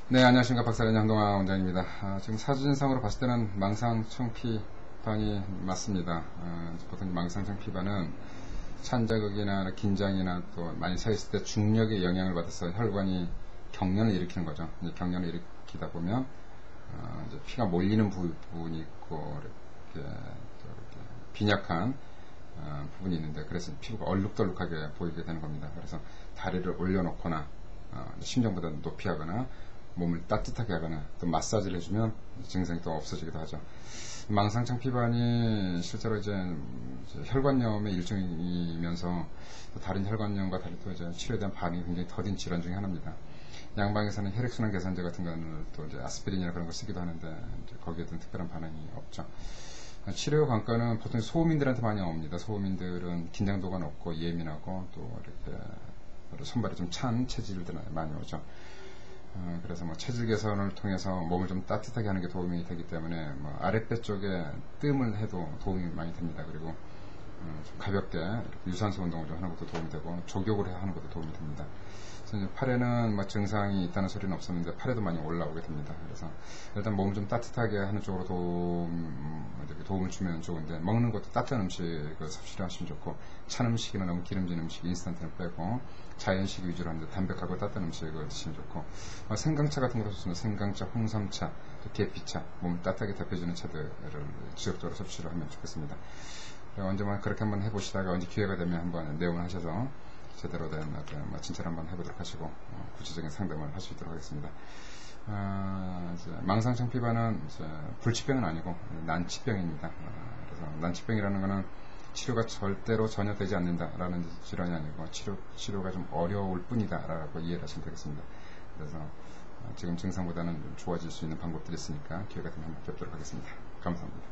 네, 안녕하십니까. 박사님 양동아 원장입니다. 지금 사진상으로 봤을 때는 망상청피반이 맞습니다. 보통 망상청피반은 찬자극이나 긴장이나 또 많이 서 있을 때 중력의 영향을 받아서 혈관이 경련을 일으키는 거죠. 이제 경련을 일으키다 보면 이제 피가 몰리는 부분이 있고 이렇게 빈약한 부분이 있는데, 그래서 피부가 얼룩덜룩하게 보이게 되는 겁니다. 그래서 다리를 올려놓거나 심정보다 높이 하거나 몸을 따뜻하게 하거나 또 마사지를 해주면 증상이 또 없어지기도 하죠. 망상청피반이 실제로 이제 혈관염의 일종이면서 또 다른 혈관염과 달리 또 이제 치료에 대한 반응이 굉장히 더딘 질환 중에 하나입니다. 양방에서는 혈액순환 개선제 같은 거는 또 이제 아스피린이나 그런 걸 쓰기도 하는데 거기에는 특별한 반응이 없죠. 치료 관건은 보통 소음인들한테 많이 옵니다. 소음인들은 긴장도가 높고 예민하고 또 이렇게 손발이 좀 찬 체질들은 많이 오죠. 그래서 체질 개선을 통해서 몸을 좀 따뜻하게 하는 게 도움이 되기 때문에 아랫배 쪽에 뜸을 해도 도움이 많이 됩니다. 그리고 좀 가볍게 이렇게 유산소 운동을 좀 하는 것도 도움이 되고 조격을 하는 것도 도움이 됩니다. 그래서 팔에는 증상이 있다는 소리는 없었는데 팔에도 많이 올라오게 됩니다. 그래서 일단 몸을 좀 따뜻하게 하는 쪽으로 도움을 주면 좋은데, 먹는 것도 따뜻한 음식을 섭취를 하시면 좋고, 찬 음식이나 너무 기름진 음식, 인스턴트는 빼고 자연식 위주로 하는데 담백하고 따뜻한 음식을 드시면 좋고, 생강차 같은 것도 좋습니다. 생강차, 홍삼차, 또 계피차, 몸을 따뜻하게 데펴주는 차들을 지속적으로 섭취를 하면 좋겠습니다. 언제만 그렇게 한번 해보시다가 언제 기회가 되면 한번 내원을 하셔서 제대로 된 진찰을 한번 해보도록 하시고 구체적인 상담을 할 수 있도록 하겠습니다. 망상청피반은 불치병은 아니고 난치병입니다. 그래서 난치병이라는 것은 치료가 절대로 전혀 되지 않는다라는 질환이 아니고 치료가 좀 어려울 뿐이다라고 이해를 하시면 되겠습니다. 그래서 지금 증상보다는 좀 좋아질 수 있는 방법들이 있으니까 기회가 되면 한번 뵙도록 하겠습니다. 감사합니다.